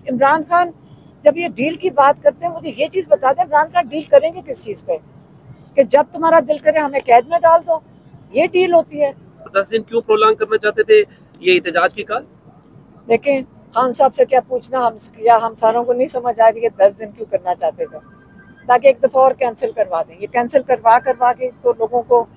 इमरान खान जब ये डील की बात करते हैं, मुझे ये चीज बता दें, इमरान खान डील करेंगे किस चीज पे? कि जब तुम्हारा दिल करे हमें कैद में डाल दो, ये डील होती है। 10 दिन क्यों प्रोलॉन्ग करना चाहते थे ये एहतजाज की कॉल? देखें, खान साहब से क्या पूछना, हम सारों को नहीं समझ आ रही है 10 दिन क्यों करना चाहते थे, ताकि एक दफा और कैंसिल करवा दें। ये कैंसिल करवा के तो लोगों को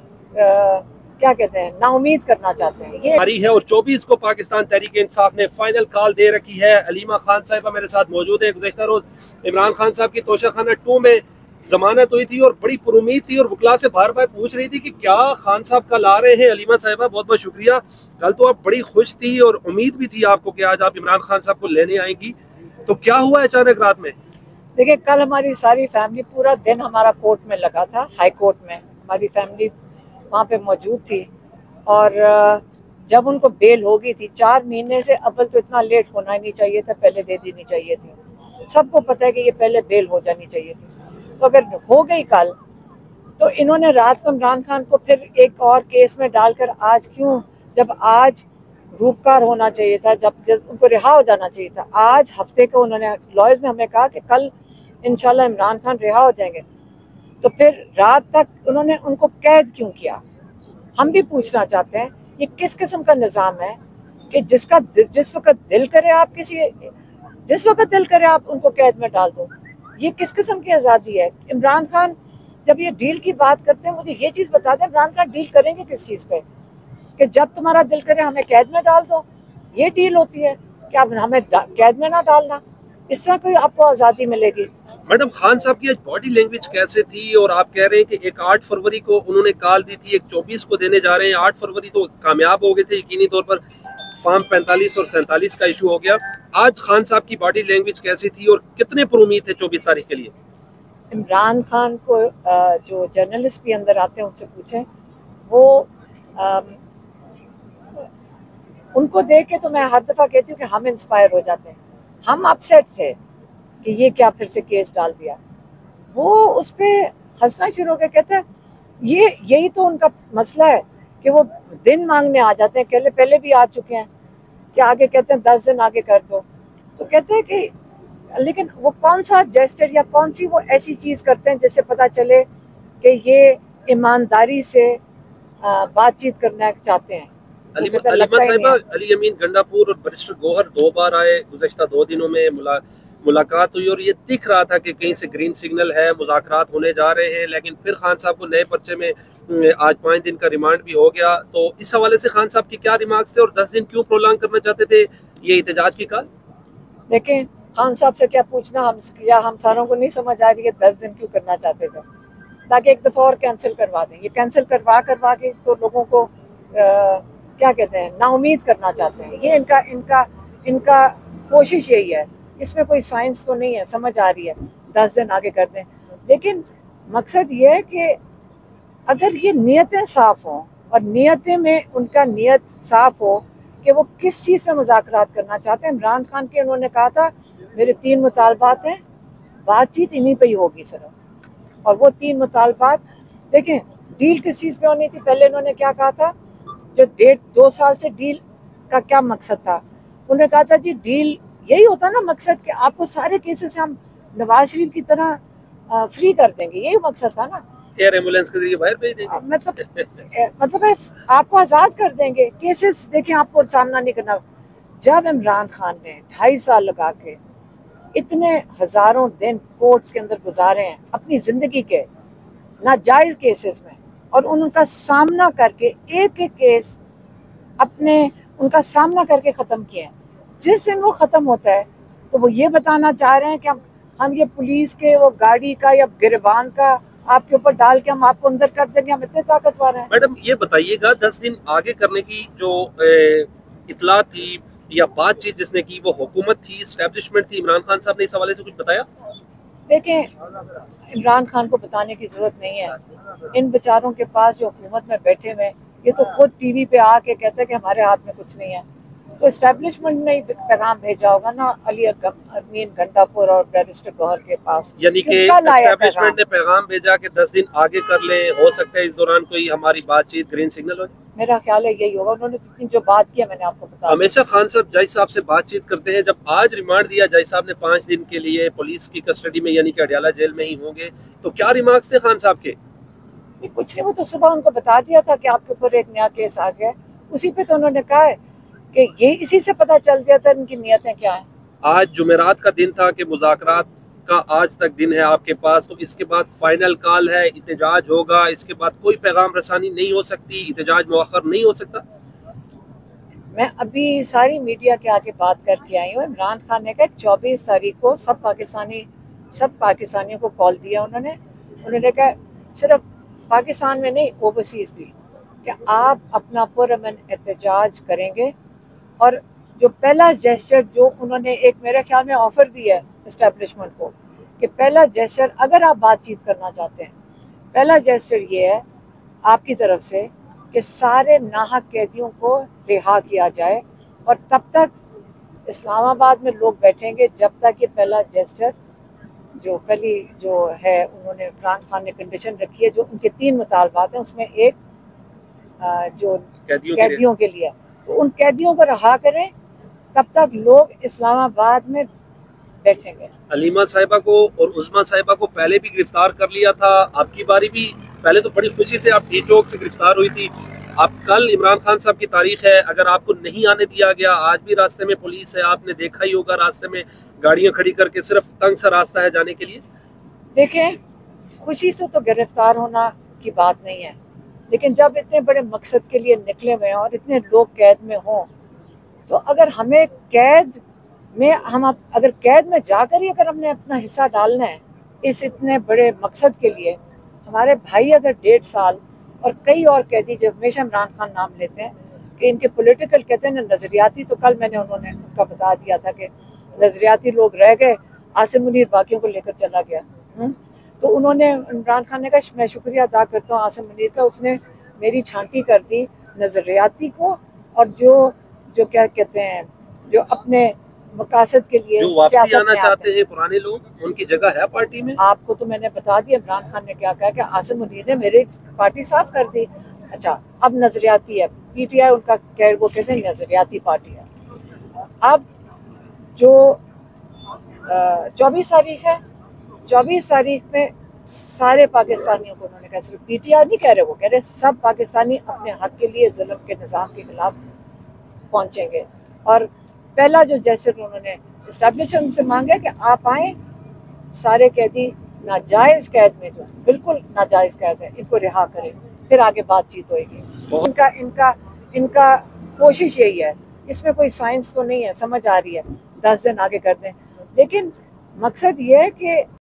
क्या कहते हैं, नाउमीद करना चाहते हैं। ये जारी है और 24 को पाकिस्तान तहरीक इंसाफ ने फाइनल कॉल दे रखी है। अलीमा खान साहिबा मेरे साथ मौजूद है। गुज़श्ता रोज इमरान खान साहब की तोशाखाना 2 में जमानत हुई थी और बड़ी पुरुमीद थी और वकला से बार बार पूछ रही थी कि क्या खान साहब कल आ रहे हैं। अलीमा साहिबा बहुत बहुत शुक्रिया। कल तो आप बड़ी खुश थी और उम्मीद भी थी आपको कि आज आप इमरान खान साहब को लेने आएंगी, तो क्या हुआ अचानक रात में? देखिए, कल हमारी सारी फैमिली, पूरा दिन हमारा कोर्ट में लगा था, हाई कोर्ट में हमारी फैमिली वहाँ पे मौजूद थी। और जब उनको बेल हो गई थी 4 महीने से, अव्वल तो इतना लेट होना ही नहीं चाहिए था, पहले दे देनी चाहिए थी। सबको पता है कि ये पहले बेल हो जानी चाहिए थी। तो अगर हो गई कल, तो इन्होंने रात को इमरान खान को फिर एक और केस में डालकर आज क्यों, जब आज रूपकार होना चाहिए था, जब उनको रिहा हो जाना चाहिए था। आज हफ्ते को उन्होंने, लॉयर्स ने हमें कहा कि कल इंशाल्लाह इमरान खान रिहा हो जाएंगे, तो फिर रात तक उन्होंने उनको कैद क्यों किया? हम भी पूछना चाहते हैं, ये किस किस्म का निज़ाम है कि जिस वक्त दिल करे आप जिस वक्त दिल करे आप उनको कैद में डाल दो? ये किस किस्म की आज़ादी है? इमरान खान जब ये डील की बात करते हैं, मुझे ये चीज़ बता दें, इमरान खान डील करेंगे किस चीज़ पे? कि जब तुम्हारा दिल करे हमें कैद में डाल दो, ये डील होती है? क्या हमें कैद में ना डालना, इस तरह कोई आपको आज़ादी मिलेगी? मैडम, खान साहब की आज बॉडी लैंग्वेज कैसे थी? और आप कह रहे हैं कि एक 8 फरवरी को उन्होंने कॉल दी थी, एक 24 को देने जा रहे हैं। 8 फरवरी तो कामयाब हो गए थे यकीनी तौर पर, फॉर्म 45 और 47 का इशू हो गया। आज खान साहब की बॉडी लैंग्वेज कैसी थी और कितने पुरुमीद थे 24 तारीख के लिए? इमरान खान को जो जर्नलिस्ट भी अंदर आते हैं उनसे पूछें, वो उनको देख के तो मैं हर दफ़ा कहती हूँ कि हम इंस्पायर हो जाते हैं। हम अपसेट थे कि ये क्या फिर से केस डाल दिया। वो उस पर हंसना शुरू हो गया, कहते हैं यही तो उनका मसला है कि वो दिन मांगने आ जाते हैं। पहले भी आ चुके हैं कि आगे कहते हैं 10 दिन आगे कर दो, तो कहते हैं कि लेकिन वो कौन सा जेस्चर या कौन सी वो ऐसी चीज़ करते हैं जिससे पता चले कि ये ईमानदारी से बातचीत करना चाहते हैं। अलीमा साहिबा, अली अमीन गंडापुर और बैरिस्टर गौहर 2 बार आए, गुज़श्ता 2 दिनों में मुलाकात हुई और ये दिख रहा था कि कहीं से ग्रीन सिग्नल है, मुज़ाकरात होने जा रहे हैं। लेकिन फिर खान साहब को नए पर्चे में आज 5 दिन का रिमांड भी हो गया। तो इस हवाले से खान साहब के क्या रिमार्क्स थे और 10 दिन क्यों प्रोलॉन्ग करना चाहते थे ये एहतजाज की कॉल? देखें, खान साहब से क्या पूछना, हम सारों को नहीं समझ आ रही है 10 दिन क्यों करना चाहते थे, ताकि एक दफ़ा और कैंसिल करवा दें। ये कैंसिल करवा के तो लोगों को क्या कहते हैं, नाउमीद करना चाहते हैं। ये इनका कोशिश यही है। इसमें कोई साइंस तो नहीं है, समझ आ रही है 10 दिन आगे कर दें। लेकिन मकसद ये है कि अगर ये नीयतें साफ़ हों और नीयतें में उनका नीयत साफ़ हो कि वो किस चीज़ पे मुज़ाकरात करना चाहते हैं। इमरान खान के उन्होंने कहा था मेरे 3 मुतालबात हैं, बातचीत इन्हीं पे ही होगी सिर्फ। और वो 3 मुतालबात, देखें डील किस चीज़ पे होनी थी। पहले इन्होंने क्या कहा था, जो 2 साल से डील का क्या मकसद था? उन्होंने कहा था जी डील यही होता ना मकसद, कि आपको सारे केसेस से हम नवाज शरीफ की तरह फ्री कर देंगे, यही मकसद था ना। एयर एम्बुलेंस के जरिए बाहर भेज देंगे, मतलब आपको आज़ाद कर देंगे, केसेस देखें आपको सामना नहीं करना। जब इमरान खान ने 2.5 साल लगा के इतने हज़ारों दिन कोर्ट्स के अंदर गुजारे हैं अपनी ज़िंदगी के नाजायज़ केसेस में, और उनका सामना करके एक एक केस उनका सामना करके ख़त्म किए हैं। जिस दिन वो ख़त्म होता है तो वो ये बताना चाह रहे हैं कि हम ये पुलिस के वो गाड़ी का या गिरबान का आपके ऊपर डाल के हम आपको अंदर कर देंगे, हम इतने ताकतवर हैं। मैडम ये बताइएगा, 10 दिन आगे करने की जो इतला थी या बातचीत जिसने की, वो हुकूमत थी, एस्टेब्लिशमेंट थी? इमरान खान साहब ने इस हवाले से कुछ बताया? देखें, इमरान खान को बताने की जरूरत नहीं है। इन बेचारों के पास जो हुकूमत में बैठे हुए, ये तो खुद टीवी पे आके कहते हैं कि हमारे हाथ में कुछ नहीं है। तो एस्टेब्लिशमेंट ने पैगाम भेजा होगा ना अली अमीन गंडापुर और बैरिस्टर गौहर के पास, यानी कि एस्टेब्लिशमेंट ने पैगाम भेजा कि 10 दिन आगे कर लें, हो सकता है इस दौरान कोई हमारी बातचीत ग्रीन सिग्नल हो जाए। मेरा ख्याल है यही होगा। उन्होंने जितनी जो बात किया मैंने आपको बताया। हमेशा खान साहब जज साहब से बातचीत करते हैं, जब आज रिमांड दिया जज साहब ने 5 दिन के लिए पुलिस की कस्टडी में यानी कि अडयाला जेल में ही होंगे, तो क्या रिमार्क्स थे खान साहब के? कुछ नहीं, वो तो सुबह उनको बता दिया था कि आपके ऊपर एक नया केस आ गया, उसी पे तो उन्होंने कहा है कि ये इसी से पता चल जाता है इनकी नियतें क्या हैं। आज जुमेरात का दिन था कि मुज़ाकरात का आज तक दिन है आपके पास, तो इसके बाद फाइनल कॉल है, इत्तेजाज होगा, इसके बाद कोई पैगाम रसानी नहीं हो सकती, इत्तेजाज मुअख्खर नहीं हो सकता। मैं अभी सारी मीडिया के आगे बात करके आई हूँ। इमरान खान ने कहा 24 तारीख को सब पाकिस्तानियों को कॉल दिया उन्होंने कहा सिर्फ पाकिस्तान में नहीं ओवरसीज भी, कि आप अपना पुरअमन एहतजाज करेंगे। और जो पहला जेस्चर जो उन्होंने एक मेरे ख्याल में ऑफर दिया है एस्टेब्लिशमेंट को कि पहला जेस्चर अगर आप बातचीत करना चाहते हैं, पहला जेस्चर ये है आपकी तरफ से कि सारे नाहक कैदियों को रिहा किया जाए, और तब तक इस्लामाबाद में लोग बैठेंगे जब तक ये पहला जेस्चर जो है उन्होंने इमरान खान ने कंडीशन रखी है, जो उनके 3 मुतालबात हैं, उसमें एक जो कैदियों के लिए, तो उन कैदियों को रहा करें, तब तक लोग इस्लामाबाद में बैठेंगे। अलीमा साहिबा को और उस्मा साहिबा को पहले भी गिरफ्तार कर लिया था, आपकी बारी भी पहले तो बड़ी खुशी से आप टी चौक से गिरफ्तार हुई थी, अब कल इमरान खान साहब की तारीख है, अगर आपको नहीं आने दिया गया, आज भी रास्ते में पुलिस है, आपने देखा ही होगा रास्ते में गाड़ियां खड़ी करके, सिर्फ तंग सा रास्ता है जाने के लिए। देखें, खुशी से तो गिरफ्तार होना की बात नहीं है, लेकिन जब इतने बड़े मकसद के लिए निकले हुए हैं और इतने लोग कैद में हों, तो अगर हमें कैद में जाकर ही अगर हमने अपना हिस्सा डालना है इस इतने बड़े मकसद के लिए, हमारे भाई अगर 1.5 साल और कई और कैदी जो हमेशा इमरान खान नाम लेते हैं कि इनके पॉलिटिकल कहते हैं ना नजरियाती, तो कल मैंने उनका बता दिया था कि नजरियाती लोग रह गए, आसिम मुनीर बाकियों को लेकर चला गया। तो उन्होंने इमरान खान ने कहा मैं शुक्रिया अदा करता हूँ आसिम मुनीर का, उसने मेरी छांटी कर दी नजरियाती को, और जो क्या कहते हैं जो अपने मकासद के लिए जो वापसी आना चाहते हैं पुराने लोग, उनकी जगह है पार्टी में। आपको तो मैंने बता दिया इमरान खान ने क्या कहा कि आसिम मुनीर ने मेरी पार्टी साफ कर दी। अच्छा, अब नजरियाती है पीटीआई, उनका वो कहते हैं नजरियाती पार्टी है। अब जो 24 तारीख है, 24 तारीख में सारे पाकिस्तानियों को उन्होंने कहा, सिर्फ पीटीआई नहीं कह रहे, वो कह रहे सब पाकिस्तानी अपने हक के लिए जुल्म के निज़ाम के खिलाफ पहुंचेंगे। और पहला जो जैसे उन्होंने एस्टेब्लिशमेंट से मांगा कि आप आए, सारे कैदी नाजायज़ कैद में जो बिल्कुल नाजायज़ कैद है इनको रिहा करें, फिर आगे बातचीत होगी। इनका कोशिश यही है, इसमें कोई साइंस तो नहीं है, समझ आ रही है 10 दिन आगे कर दें, लेकिन मकसद ये है कि